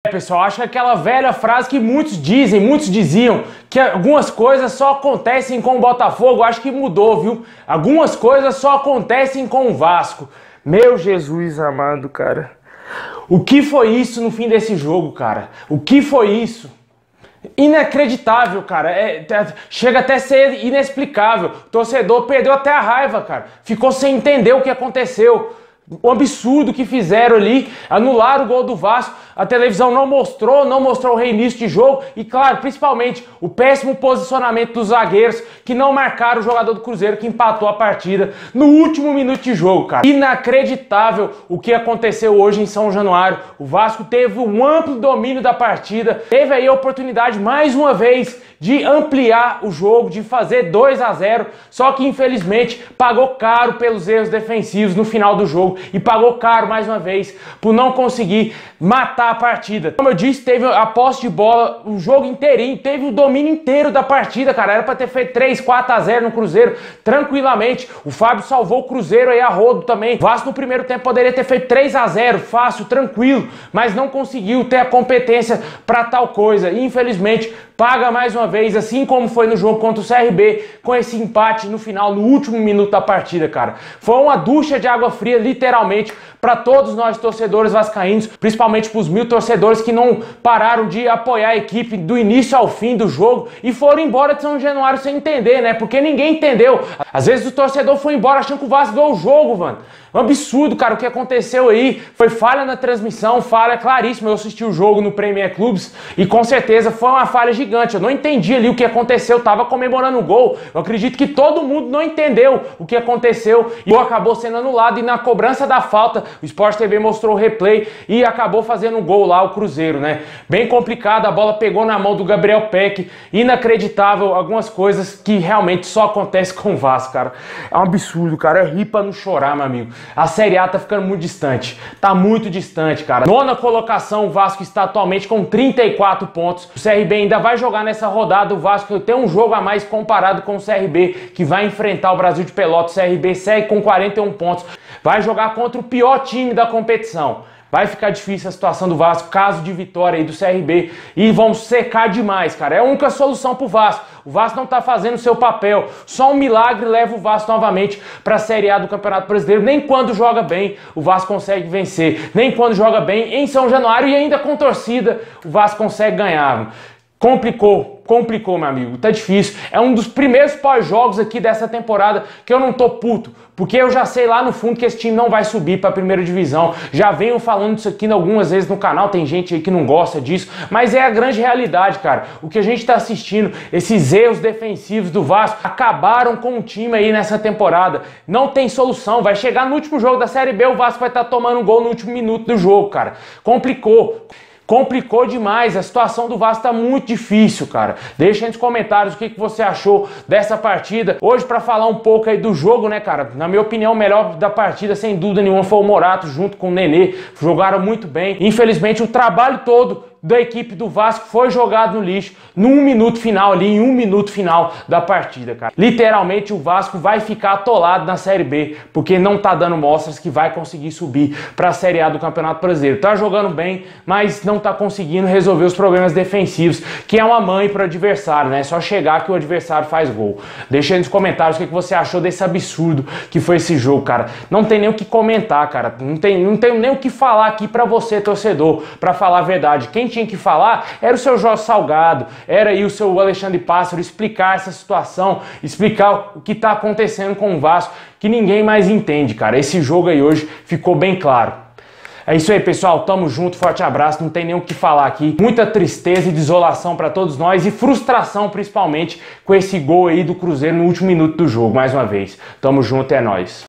Pessoal, acho que aquela velha frase que muitos diziam, que algumas coisas só acontecem com o Botafogo, acho que mudou, viu? Algumas coisas só acontecem com o Vasco. Meu Jesus amado, cara. O que foi isso no fim desse jogo, cara? O que foi isso? Inacreditável, cara. Chega até a ser inexplicável. O torcedor perdeu até a raiva, cara. Ficou sem entender o que aconteceu. O absurdo que fizeram ali, anularam o gol do Vasco, a televisão não mostrou o reinício de jogo e, claro, principalmente o péssimo posicionamento dos zagueiros que não marcaram o jogador do Cruzeiro que empatou a partida no último minuto de jogo, cara. Inacreditável o que aconteceu hoje em São Januário. O Vasco teve um amplo domínio da partida, teve aí a oportunidade mais uma vez de ampliar o jogo, de fazer 2-0, só que infelizmente pagou caro pelos erros defensivos no final do jogo e pagou caro mais uma vez por não conseguir matar a partida. Como eu disse, teve a posse de bola o jogo inteirinho, teve o domínio inteiro da partida, cara. Era pra ter feito 3-4-0 no Cruzeiro tranquilamente. O Fábio salvou o Cruzeiro aí a rodo também. O Vasco no primeiro tempo poderia ter feito 3-0, fácil, tranquilo, mas não conseguiu ter a competência pra tal coisa. E, infelizmente, paga mais uma vez, assim como foi no jogo contra o CRB, com esse empate no final, no último minuto da partida, cara. Foi uma ducha de água fria, literalmente, para todos nós torcedores vascaínos, principalmente para os 1000 torcedores que não pararam de apoiar a equipe do início ao fim do jogo e foram embora de São Januário sem entender, né? Porque ninguém entendeu. Às vezes o torcedor foi embora achando que o Vasco ganhou o jogo, mano. Um absurdo, cara, o que aconteceu aí. Foi falha na transmissão, falha claríssima. Eu assisti o jogo no Premier Clubs e com certeza foi uma falha gigante. Eu não entendi ali o que aconteceu, eu tava comemorando o gol. Eu acredito que todo mundo não entendeu o que aconteceu e o gol acabou sendo anulado e na cobrança da falta, o Sport TV mostrou o replay e acabou fazendo um gol lá, o Cruzeiro, né? Bem complicado, a bola pegou na mão do Gabriel Peck. Inacreditável, algumas coisas que realmente só acontecem com o Vasco, cara. É um absurdo, cara. É rir pra não chorar, meu amigo. A Série A tá ficando muito distante. Tá muito distante, cara. Nona colocação, o Vasco está atualmente com 34 pontos. O CRB ainda vai jogar nessa rodada. O Vasco tem um jogo a mais comparado com o CRB, que vai enfrentar o Brasil de Pelotas. O CRB segue com 41 pontos. Vai jogar contra o pior time da competição. Vai ficar difícil a situação do Vasco, caso de vitória aí do CRB, e vão secar demais, cara. É a única solução pro Vasco. O Vasco não tá fazendo o seu papel. Só um milagre leva o Vasco novamente pra Série A do Campeonato Brasileiro. Nem quando joga bem o Vasco consegue vencer. Nem quando joga bem em São Januário e ainda com torcida o Vasco consegue ganhar. Complicou, meu amigo, tá difícil. É um dos primeiros pós-jogos aqui dessa temporada que eu não tô puto, porque eu já sei lá no fundo que esse time não vai subir pra primeira divisão. Já venho falando isso aqui algumas vezes no canal, tem gente aí que não gosta disso, mas é a grande realidade, cara. O que a gente tá assistindo, esses erros defensivos do Vasco, acabaram com o time aí nessa temporada. Não tem solução, vai chegar no último jogo da Série B, o Vasco vai estar tomando um gol no último minuto do jogo, cara. Complicou demais, a situação do Vasco tá muito difícil, cara. Deixa aí nos comentários o que você achou dessa partida. Hoje, pra falar um pouco aí do jogo, né, cara? Na minha opinião, o melhor da partida, sem dúvida nenhuma, foi o Morato junto com o Nenê. Jogaram muito bem. Infelizmente, o trabalho todo da equipe do Vasco foi jogado no lixo em um minuto final da partida, cara. Literalmente o Vasco vai ficar atolado na Série B, porque não tá dando mostras que vai conseguir subir pra Série A do Campeonato Brasileiro. Tá jogando bem, mas não tá conseguindo resolver os problemas defensivos, que é uma mãe pro adversário, né? É só chegar que o adversário faz gol. Deixa aí nos comentários o que você achou desse absurdo que foi esse jogo, cara. Não tem nem o que comentar, cara. Não tenho nem o que falar aqui pra você, torcedor, pra falar a verdade. Quem tinha que falar era o seu Jorge Salgado, era aí o seu Alexandre Pássaro, explicar essa situação, explicar o que tá acontecendo com o Vasco, que ninguém mais entende, cara. Esse jogo aí hoje ficou bem claro. É isso aí, pessoal. Tamo junto, forte abraço. Não tem nem o que falar aqui. Muita tristeza e desolação pra todos nós e frustração, principalmente, com esse gol aí do Cruzeiro no último minuto do jogo, mais uma vez. Tamo junto, é nóis.